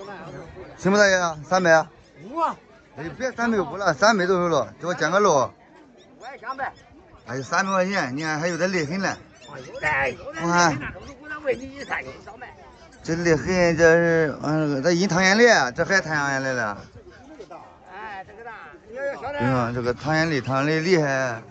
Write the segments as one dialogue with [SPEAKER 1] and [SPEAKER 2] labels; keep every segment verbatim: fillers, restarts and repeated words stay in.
[SPEAKER 1] 行不大爷？三百？
[SPEAKER 2] 五啊！
[SPEAKER 1] 哎，别三百五了，三百多少了？给我减个六。
[SPEAKER 2] 我也两百。
[SPEAKER 1] 还有三百块钱，你看还有点裂痕嘞。
[SPEAKER 2] 有的，有的。我看。我咋问你一三斤少卖？
[SPEAKER 1] 这裂痕，这是嗯，这印汤眼泪，这还汤眼泪了。
[SPEAKER 2] 哎，这个大，要要小点。
[SPEAKER 1] 你看这个汤眼泪，汤眼泪厉害。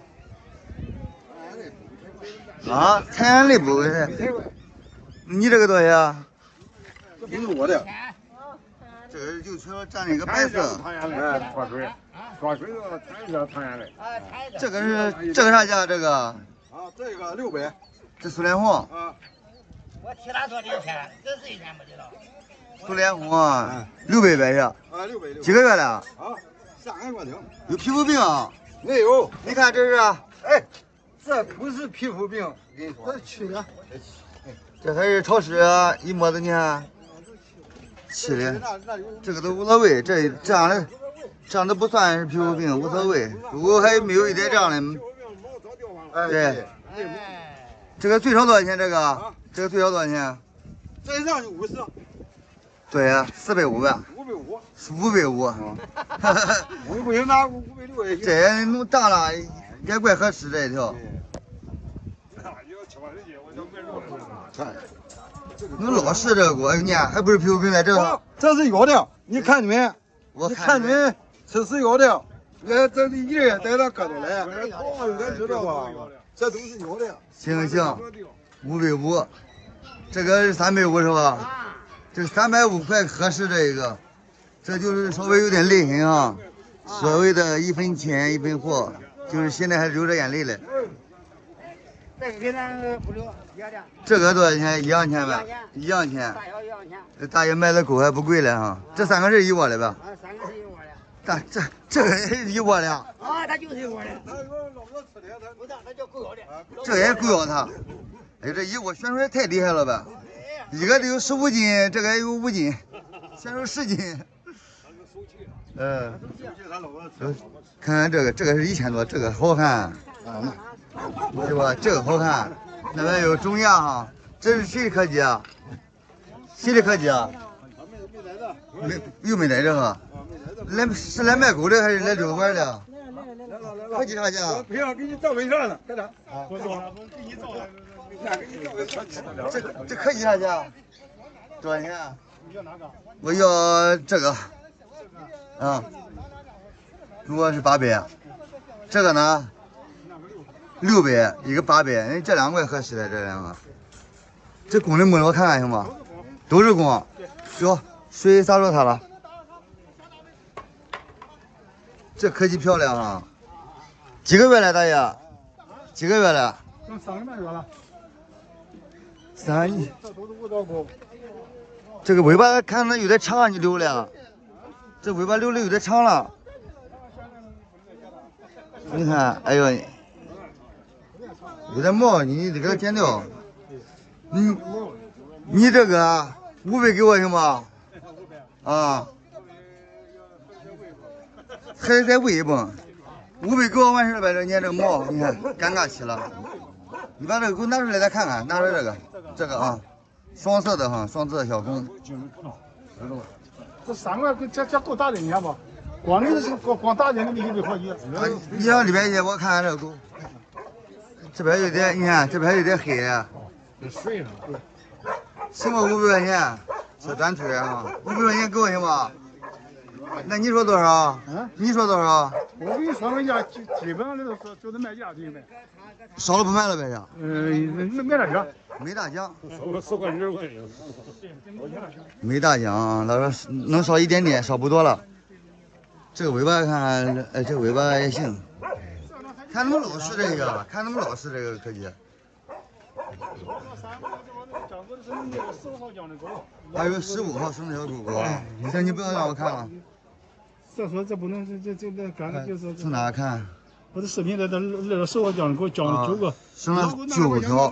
[SPEAKER 1] 啊，汤眼泪不是？你这个多少钱？
[SPEAKER 3] 这不是我的。
[SPEAKER 1] 这个就全沾了一个白色。
[SPEAKER 3] 汤眼泪，刷水，刷水的掺一下汤眼泪。
[SPEAKER 1] 这个是这个啥价？这个？
[SPEAKER 3] 啊，这个六百。
[SPEAKER 1] 这素脸红。
[SPEAKER 3] 啊。
[SPEAKER 2] 我替他说这一天，这是一天没得了。
[SPEAKER 1] 素脸红啊，六百白是？
[SPEAKER 3] 啊，六百六。
[SPEAKER 1] 几个月了？
[SPEAKER 3] 啊，三个月顶。
[SPEAKER 1] 有皮肤病啊？
[SPEAKER 3] 没有。
[SPEAKER 1] 你看这是？
[SPEAKER 3] 哎，这不是皮肤病，跟你说，这是去的。
[SPEAKER 1] 这还是潮湿，一摸的你看，气的。这个都无所谓，这这样的这样的不算是皮肤病，无所谓。如果还没有一点这样的，对。这个最少多少钱？这个？啊、这个最少多少钱？
[SPEAKER 3] 这上就五十。
[SPEAKER 1] 对呀，四百五吧。
[SPEAKER 3] 五百五。
[SPEAKER 1] 五百五。
[SPEAKER 3] 五不行，拿五百六也行。
[SPEAKER 1] 这也弄大了，也怪合适这一条。那老实这个锅，你看还不是皮肤病呢？这个
[SPEAKER 3] 这是药的，你看没？
[SPEAKER 1] 我
[SPEAKER 3] 看没？这是药的。这这里一人带他搁着来，咱知道吧？这都是药的。
[SPEAKER 1] 行行，五百五，这个是三百五是吧？这三百五块合适这一个，这就是稍微有点裂痕啊。所谓的一分钱一分货，就是现在还流着眼泪嘞。
[SPEAKER 2] 这个跟咱不流一样的。
[SPEAKER 1] 这个多少钱？一样钱呗？一样钱。
[SPEAKER 2] 大小一样钱。
[SPEAKER 1] 这大爷卖的狗还不贵了哈。这三个是一窝的吧？
[SPEAKER 2] 啊，三个是一窝的。
[SPEAKER 1] 大这这个也是一窝的。啊，
[SPEAKER 2] 它就是一窝的。不是，它叫狗咬的。
[SPEAKER 1] 这也狗咬它。哎，这一窝选出来太厉害了吧？一个得有十五斤，这个有五斤，选出十斤。嗯。看看这个，这个是一千多，这个好看。啊。是吧？这个好看，那边有中亚哈，这是谁的科技啊？谁的科技啊？没又没在这哈？来是来卖狗的还是来遛弯的？科技啥价？
[SPEAKER 3] 不要给你照微笑呢，在哪？
[SPEAKER 4] 我说了，给你照了。
[SPEAKER 1] 这这科技啥价？多少钱？
[SPEAKER 4] 你要哪个？
[SPEAKER 1] 我要这个。啊。我是八百。这个呢？六百一个八百，哎，这两个合适的，这两个。这公的母的我看看行吗？都是公。行，水洒着它了。这科技漂亮啊！几个月了，大爷？几个月了？
[SPEAKER 4] 三个半月了。
[SPEAKER 1] 三。
[SPEAKER 4] 这都是五道沟。
[SPEAKER 1] 这个尾巴看着有点长，你留了。这尾巴留的有点长了。你看，哎呦。有点毛，你得给它剪掉。你你这个五百给我行吗？啊，还得再喂一蹦。五百给我完事了呗，这你看这个毛，你看尴尬起了。你把这个给我拿出来再看看，拿出来这个，这个啊，双色的哈，双色小公。
[SPEAKER 4] 这三个这这够大的，你看吧？光那是光光大点的，你一百块一。
[SPEAKER 1] 你要里边去，我看看这个狗。这边有点，你看这边有点黑了，
[SPEAKER 4] 水了。
[SPEAKER 1] 行吧，五百块钱，小短腿啊，五百块钱给我行吗？那你说多少？嗯，你说多少？
[SPEAKER 4] 我跟你说个价，基基本上都是就是卖价对呗。
[SPEAKER 1] 少了不卖了呗呀？
[SPEAKER 4] 嗯，没没大奖。
[SPEAKER 1] 没大奖。
[SPEAKER 4] 少个十块钱二块钱。
[SPEAKER 1] 没大奖，老说能少一点点，少不多了。这个尾巴看，哎，这个尾巴也行。看他们老实这个，看他们老实这个科技。还有十五号生这条狗狗，行，你不要让我看了。
[SPEAKER 4] 这说这不能，这这这干的就是。
[SPEAKER 1] 从哪看？
[SPEAKER 4] 我这视频在这那个十号讲给我讲了九个。
[SPEAKER 1] 生了九条。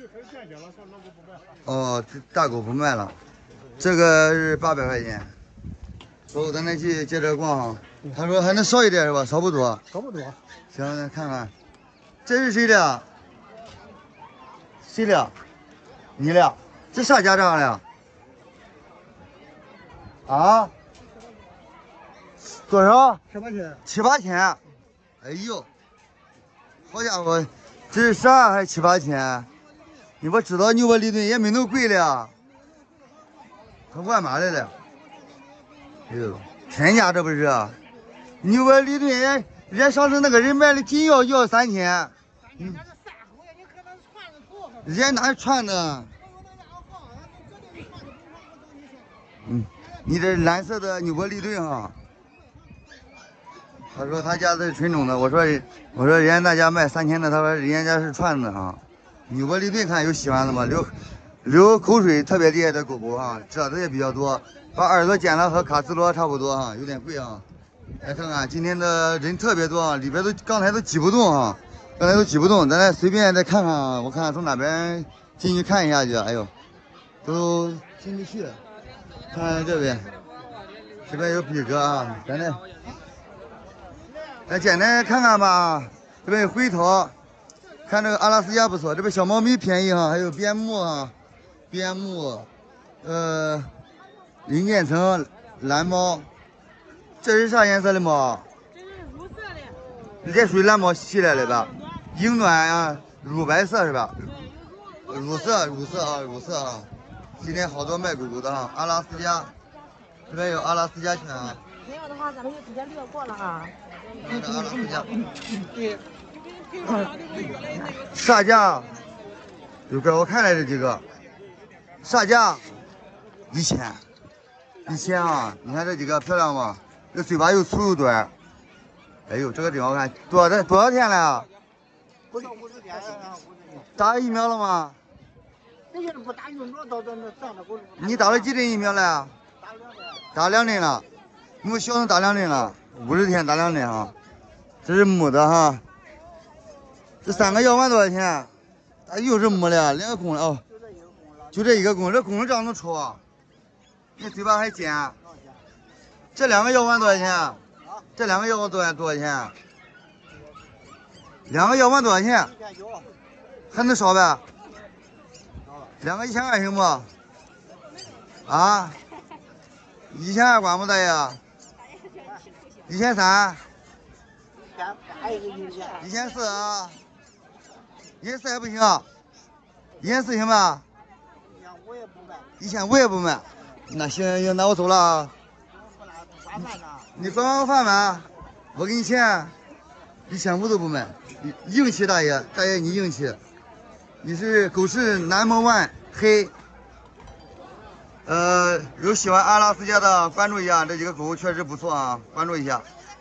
[SPEAKER 1] 哦，这大狗不卖了，这个是八百块钱。走，咱再去接着逛。他说还能少一点是吧？少不多。
[SPEAKER 4] 少不多。
[SPEAKER 1] 行，咱看看，这是谁的？谁的？你的？这啥家长的？ 啊？多少？
[SPEAKER 4] 七八千。
[SPEAKER 1] 七八千。哎呦，好家伙，这是啥还七八千？你我知道牛柏利顿也没那么贵了，他玩嘛来了？哎呦，天价这不是？牛柏利顿人人家上次那个人买的紧要要三千。嗯。人家哪是串的？嗯，你这蓝色的纽柏利顿哈。他说他家是纯种的，我说我说人家那家卖三千的，他说人家是串的啊。纽柏利顿看有喜欢的吗？流流口水特别厉害的狗狗啊，褶子也比较多，把耳朵剪了和卡斯罗差不多啊，有点贵啊。来看看今天的人特别多啊，里边都刚才都挤不动啊。刚才都挤不动，咱来随便再看看啊！我看看从哪边进去看一下去。哎呦，都进不去。看看这边，这边有比格啊，咱来来简单看看吧。这边有灰桃，看这个阿拉斯加不错。这边小猫咪便宜哈，还有边牧啊，边牧，呃，零渐层蓝猫。这是啥颜色的猫？
[SPEAKER 5] 这是乳色的。
[SPEAKER 1] 这属于蓝猫系列的吧？英短啊，乳白色是吧？乳色，乳色啊，乳色啊！今天好多卖狗狗的啊，阿拉斯加，这边有阿拉斯加犬啊。
[SPEAKER 5] 没有的话，咱们就直接略过了啊。
[SPEAKER 1] 这阿拉斯加。啥价？有个我看来这几个，啥价？一千，一千啊！你看这几个漂亮吗？这嘴巴又粗又短。哎呦，这个真好看，多少多少天了啊？
[SPEAKER 2] 不到五十天了，
[SPEAKER 1] 打疫苗了吗？
[SPEAKER 2] 那些不打疫苗，到这那上了不？
[SPEAKER 1] 你打了几针疫苗了？
[SPEAKER 2] 打两针。
[SPEAKER 1] 打两针了，你们小子打两针了，五十天打两针哈。这是母的哈，这三个要完多少钱？啊，又是母的，两个公的哦，就这一个公，这公的长得丑啊，你嘴巴还尖。这两个要完多少钱？这两个要多少多少钱？两个要完多少钱？还能少呗？两个一千二行不？啊？一千二管不大爷？一千三？一千四啊？一千四还不行？一千四行吧？一千五也不卖。那行行行，那我走了啊。你管完我饭没？我给你钱，一千五都不卖。硬气大爷，大爷你硬气。你是狗市number one黑。呃，有喜欢阿拉斯加的关注一下，这几个狗确实不错啊，关注一下。